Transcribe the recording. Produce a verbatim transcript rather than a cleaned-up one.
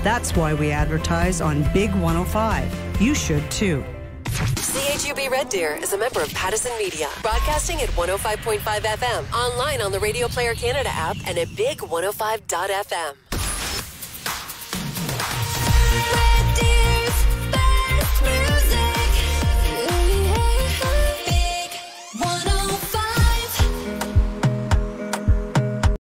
That's why we advertise on Big one oh five. You should too. C H U B Red Deer is a member of Pattison Media, broadcasting at one oh five point five F M, online on the Radio Player Canada app, and at big one oh five dot F M.